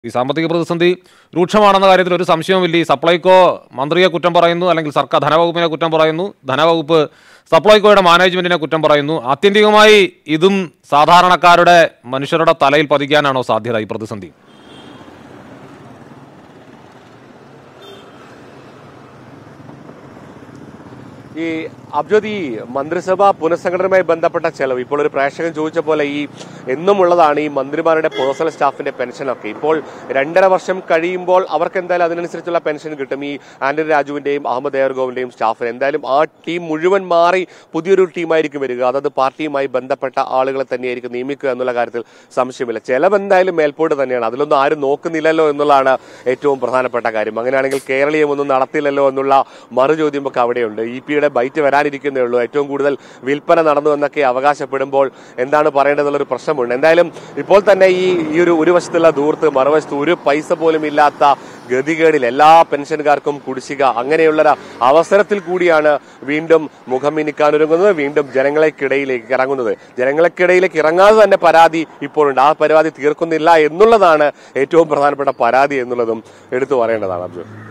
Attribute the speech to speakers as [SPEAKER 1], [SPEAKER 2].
[SPEAKER 1] ഈ സാമ്പത്തിക പ്രതിസന്ധി രൂക്ഷമാണെന്ന കാര്യത്തിൽ ഒരു സംശയവുമില്ല. ഈ സപ്ലൈകോ മന്ത്രിയെ കുറ്റം പറയുന്നു, അല്ലെങ്കിൽ സർക്കാർ ധനവകുപ്പിനെ കുറ്റം പറയുന്നു, ധനവകുപ്പ് സപ്ലൈകോയുടെ മാനേജ്മെന്റിനെ കുറ്റം പറയുന്നു. ആത്യന്തികമായി ഇതും സാധാരണക്കാരുടെ മനുഷ്യരുടെ തലയിൽ പതിക്കാനാണോ സാധ്യത ഈ പ്രതിസന്ധി?
[SPEAKER 2] ഈ അബ്ജോദ്, ഈ മന്ത്രിസഭ പുനഃസംഘടനയുമായി ബന്ധപ്പെട്ട ചെലവ് ഇപ്പോൾ ഒരു പ്രേക്ഷകൻ ചോദിച്ച പോലെ ഈ എന്നുമുള്ളതാണ് ഈ മന്ത്രിമാരുടെ പേഴ്സണൽ സ്റ്റാഫിന്റെ പെൻഷനൊക്കെ. ഇപ്പോൾ 2.5 വർഷം കഴിയുമ്പോൾ അവർക്ക് എന്തായാലും അതിനനുസരിച്ചുള്ള പെൻഷൻ കിട്ടും. ഈ ആന്റണി രാജുവിന്റെയും അഹമ്മദ് ദേവർഗോവിന്റെയും സ്റ്റാഫിന് എന്തായാലും ആ ടീം മുഴുവൻ മാറി പുതിയൊരു ടീമായിരിക്കും വരിക. അതത് പാർട്ടിയുമായി ബന്ധപ്പെട്ട ആളുകളെ തന്നെയായിരിക്കും നിയമിക്കുക എന്നുള്ള കാര്യത്തിൽ സംശയമില്ല. ചെലവ് എന്തായാലും മേൽപോട്ട് തന്നെയാണ്, അതിലൊന്നും ആരും നോക്കുന്നില്ലല്ലോ എന്നുള്ളതാണ് ഏറ്റവും പ്രധാനപ്പെട്ട കാര്യം. അങ്ങനെയാണെങ്കിൽ കേരളീയമൊന്നും നടത്തില്ലല്ലോ എന്നുള്ള മറുചോദ്യം ഒക്കെ അവിടെയുണ്ട്. ഇ.പിയുടെ ബൈറ്റ് വരാനിരിക്കുന്നേ ഉള്ളൂ. ഏറ്റവും കൂടുതൽ വിൽപ്പന നടന്നു എന്നൊക്കെ അവകാശപ്പെടുമ്പോൾ എന്താണ് പറയേണ്ടതെന്നുള്ളൊരു പ്രശ്നമുണ്ട്. എന്തായാലും ഇപ്പോൾ തന്നെ ഈ ഒരു വശത്തുള്ള ദൂർത്ത്, മറുവശത്ത് ഒരു പൈസ പോലും ഇല്ലാത്ത ഗതികേടിൽ എല്ലാ പെൻഷൻകാർക്കും കുടിശ്ശിക, അങ്ങനെയുള്ളൊരു അവസരത്തിൽ കൂടിയാണ് വീണ്ടും മുഖം മിനുക്കാനൊരുങ്ങുന്നത്, വീണ്ടും ജനങ്ങൾക്കിടയിലേക്ക് ഇറങ്ങുന്നത്. ജനങ്ങൾക്കിടയിലേക്ക് ഇറങ്ങാതെ തന്നെ പരാതി ഇപ്പോഴുണ്ട്. ആ പരാതി തീർക്കുന്നില്ല എന്നുള്ളതാണ് ഏറ്റവും പ്രധാനപ്പെട്ട പരാതി എന്നുള്ളതും എടുത്തു പറയേണ്ടതാണ്. അബ്ദുൾ.